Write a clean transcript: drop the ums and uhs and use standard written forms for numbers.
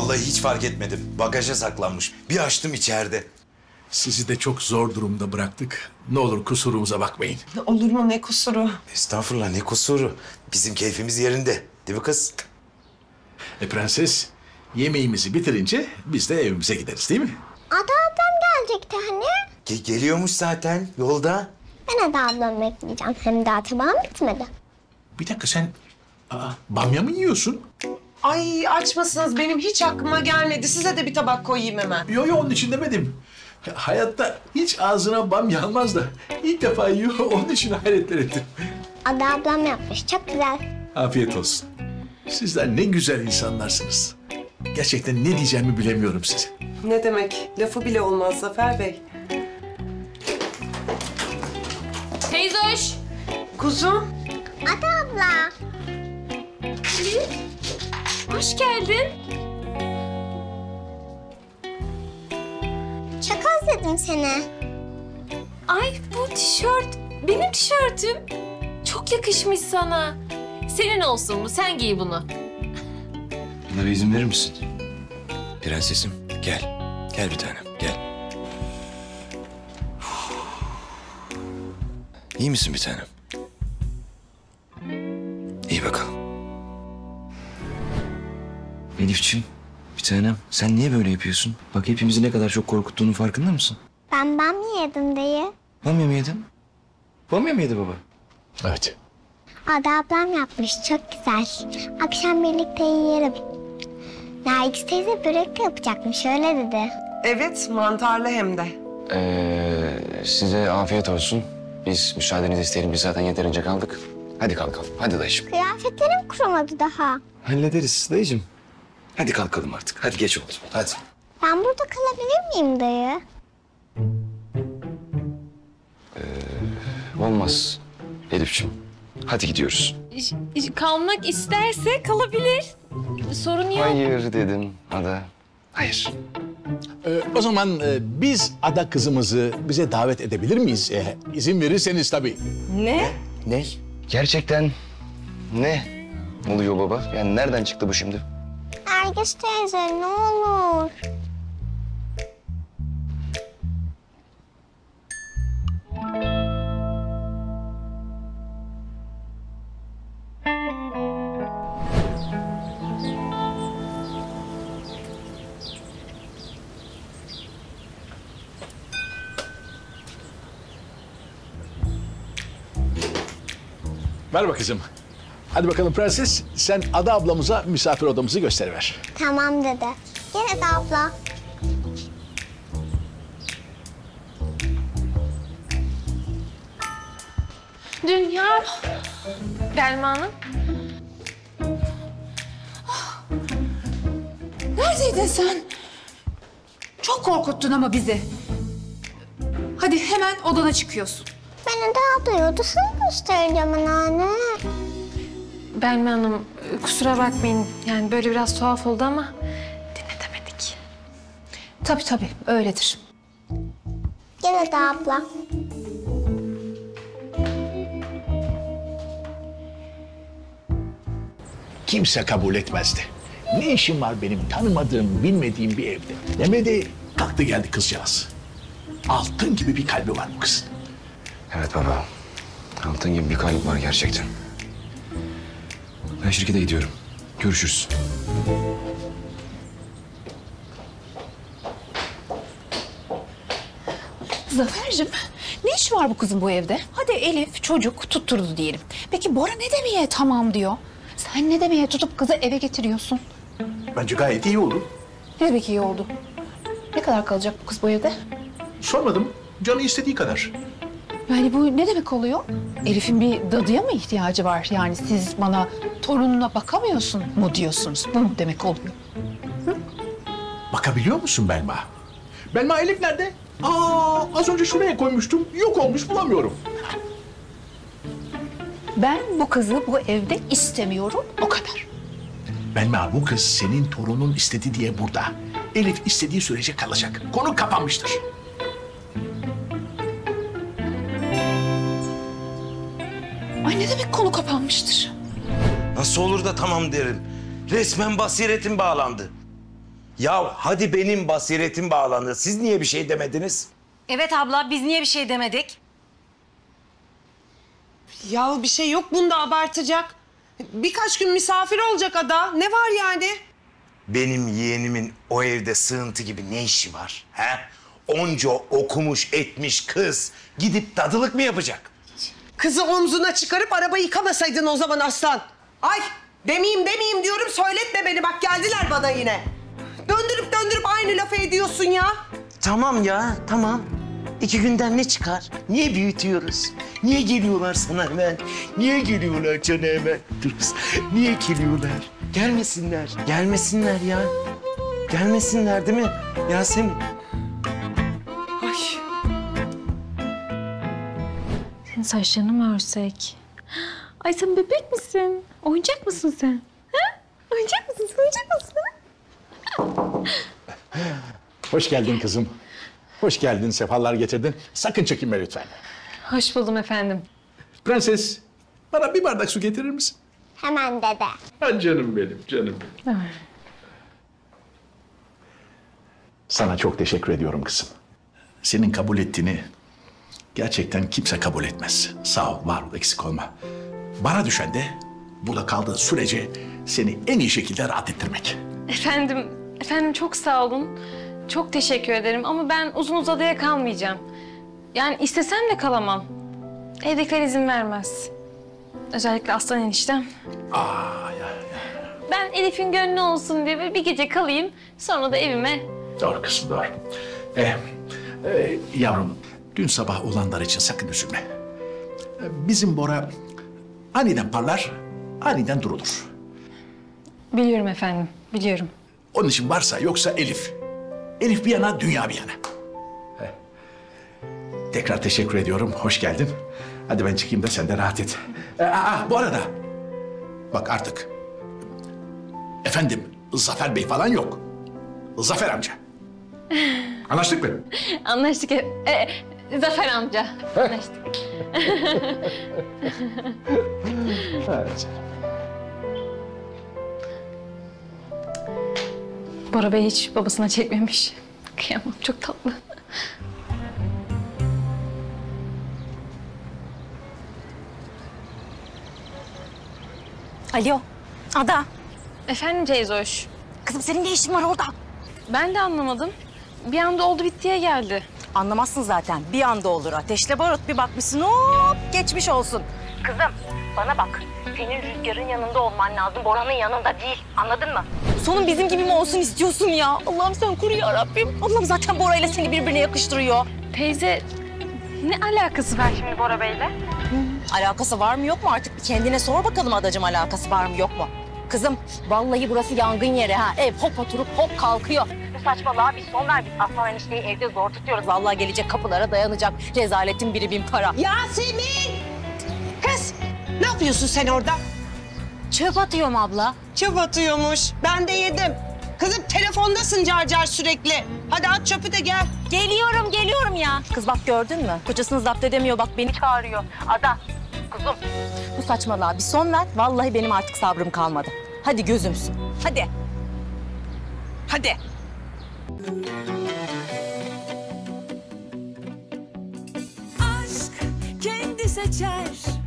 Vallahi hiç fark etmedim. Bagaja saklanmış. Bir açtım içeride. Sizi de çok zor durumda bıraktık. Ne olur kusurumuza bakmayın. Olur mu, ne kusuru? Estağfurullah, ne kusuru. Bizim keyfimiz yerinde. Değil mi kız? Prenses, yemeğimizi bitirince biz de evimize gideriz değil mi? Ada ablam gelecekti hani. Geliyormuş zaten yolda. Ben Ada ablamı bekleyeceğim. Hem daha tabağım bitmedi. Bir dakika sen bamya mı yiyorsun? Ay açmasınız, benim hiç aklıma gelmedi. Size de bir tabak koyayım hemen. Yo onun için demedim. Hayatta hiç ağzına bamya almaz da ilk defa yiyor onun için hayretler ettim. Ada ablam yapmış. Çok güzel. Afiyet olsun. Sizler ne güzel insanlarsınız. Gerçekten ne diyeceğimi bilemiyorum size. Ne demek? Lafı bile olmaz Zafer Bey. Teyze hoş. Kuzum. Ada abla. Hoş geldin. Çok özledim seni. Ay bu tişört benim tişörtüm. Çok yakışmış sana. Senin olsun bu, sen giy bunu. Buna bir izin verir misin? Prensesim, gel. Gel bir tanem, gel. İyi misin bir tanem? İyi bakalım. Elifçim, bir tanem sen niye böyle yapıyorsun? Bak hepimizi ne kadar çok korkuttuğunun farkında mısın? Ben bamya yedim dayı. Bamya mı yedin? Bamya mı yedi baba? Evet. Ada ablam yapmış. Çok güzel. Akşam birlikte yiyelim. Nergis teyze börek de yapacakmış. Öyle dedi. Evet, mantarlı hem de. Size afiyet olsun. Biz müsaadenizi isteyelim. Biz zaten yeterince kaldık. Hadi kalkalım. Hadi dayıcığım. Kıyafetlerim kurumadı daha. Hallederiz dayıcığım. Hadi kalkalım artık. Hadi geç oldu. Hadi. Ben burada kalabilir miyim dayı? Olmaz Elifçim. Hadi gidiyoruz. Kalmak isterse kalabilir. Sorun yok. Hayır dedim Ada. Hayır. O zaman biz Ada kızımızı bize davet edebilir miyiz? İzin verirseniz tabii. Ne? Ne? Gerçekten ne oluyor baba? Yani nereden çıktı bu şimdi? Nergis teyze ne olur. Ver bak kızım. Hadi bakalım prenses, sen Ada ablamıza misafir odamızı gösteriver. Tamam dede. Gel Ada abla. Dünya. Belma Hanım. Neredeydin sen? Çok korkuttun ama bizi. Hadi hemen odana çıkıyorsun. Ben Ada ablayı odasını göstereceğim anneanne. Belma Hanım kusura bakmayın. Yani böyle biraz tuhaf oldu ama dinletemedik. Tabii öyledir. Gel Ada abla. Kimse kabul etmezdi. Ne işim var benim tanımadığım, bilmediğim bir evde? Demedi, kalktı geldi kızcağız. Altın gibi bir kalbi var bu kızın. Evet baba. Altın gibi bir kalp var gerçekten. Ben şirkete gidiyorum. Görüşürüz. Zafer'cim ne işi var bu kızın bu evde? Hadi Elif çocuk tutturdu diyelim. Peki Bora ne demeye tamam diyor? Sen ne demeye tutup kızı eve getiriyorsun? Bence gayet iyi oldu. Ne demek iyi oldu? Ne kadar kalacak bu kız bu evde? Sormadım, canı istediği kadar. Yani bu ne demek oluyor? Elif'in bir dadıya mı ihtiyacı var? Yani siz bana torununa bakamıyorsun mu diyorsunuz? Bu mu demek oluyor? Bakabiliyor musun Belma? Belma Elif nerede? Az önce şuraya koymuştum, yok olmuş bulamıyorum. Ben bu kızı bu evde istemiyorum, o kadar. Belma bu kız senin torunun istedi diye burada. Elif istediği sürece kalacak. Konu kapanmıştır. Ay ne demek konu kapanmıştır? Nasıl olur da tamam derim. Resmen basiretim bağlandı. Ya hadi benim basiretim bağlandı. Siz niye bir şey demediniz? Evet abla, biz niye bir şey demedik? Ya bir şey yok bunda abartacak. Birkaç gün misafir olacak Ada. Ne var yani? Benim yeğenimin o evde sığıntı gibi ne işi var? He? Onca okumuş etmiş kız gidip dadılık mı yapacak? Kızı omzuna çıkarıp arabayı yıkamasaydın o zaman aslan. Ay demeyeyim diyorum, söyletme beni, bak geldiler bana yine. Döndürüp aynı lafı ediyorsun ya. Tamam ya, tamam. 2 günden ne çıkar? Niye büyütüyoruz? Niye geliyorlar sana hemen? Niye geliyorlar cana hemen? Dur kız, niye geliyorlar? Gelmesinler, gelmesinler ya. Gelmesinler değil mi Yasemin? Ay. Senin saçlarını mı örsek? Ay sen bebek misin? Oyuncak mısın sen? Ha? Oyuncak mısın? Hoş geldin kızım. Hoş geldin, sefalar getirdin. Sakın çekinme lütfen. Hoş buldum efendim. Prenses, bana bir bardak su getirir misin? Hemen dede. Ha, canım benim, canım benim. Sana çok teşekkür ediyorum kızım. Senin kabul ettiğini gerçekten kimse kabul etmez. Sağ ol, var ol, eksik olma. Bana düşen de burada kaldığın sürece seni en iyi şekilde rahat ettirmek. Efendim çok sağ olun. Çok teşekkür ederim ama ben uzun uzadıya kalmayacağım. Yani istesem de kalamam. Evdekiler izin vermez. Özellikle Aslan eniştem. Ben Elif'in gönlü olsun diye böyle bir gece kalayım. Sonra da evime. Doğru kızım, doğru. Yavrum, dün sabah olanlar için sakın üzülme. Bizim Bora aniden parlar, aniden durulur. Biliyorum efendim, biliyorum. Onun için varsa yoksa Elif. Elif bir yana, dünya bir yana. Tekrar teşekkür ediyorum, hoş geldin. Hadi ben çıkayım da sen de rahat et. Bu arada, bak artık... Efendim, Zafer Bey falan yok. Zafer amca. Anlaştık mı? Anlaştık. Zafer amca. Anlaştık. Evet. Bora Bey hiç babasına çekmemiş. Kıyamam, çok tatlı. Alo, Ada. Efendim teyze hoş. Kızım senin ne işin var orada? Ben de anlamadım. Bir anda oldu bittiye geldi. Anlamazsın zaten. Bir anda olur. Ateşle barut bir bakmışsın hop geçmiş olsun. Kızım bana bak. Senin Rüzgar'ın yanında olman lazım. Bora'nın yanında değil. Anladın mı? Sonun bizim gibi mi olsun istiyorsun ya? Allah'ım sen koru ya Rabbim. Allah'ım zaten Bora ile seni birbirine yakıştırıyor. Teyze ne alakası var şimdi Bora Bey'le? Alakası var mı yok mu artık bir kendine sor bakalım adacığım, alakası var mı yok mu? Kızım vallahi burası yangın yeri ha. Ev hop oturup hop kalkıyor. Bu saçmalığa bir son ver. Biz Aslan enişteyi evde zor tutuyoruz. Vallahi gelecek kapılara dayanacak. Rezaletin biri bin para. Yasemin! Kız ne yapıyorsun sen orada? Çöp atıyorum abla. Çöp atıyormuş. Ben de yedim. Kızım telefondasın car car sürekli. Hadi at çöpü de gel. Geliyorum ya. Kız bak gördün mü? Kocasını zapt edemiyor bak beni çağırıyor. Ada, kuzum. Bu saçmalığa bir son ver. Vallahi benim artık sabrım kalmadı. Hadi gözümsün. Hadi. Hadi. Aşk kendi seçer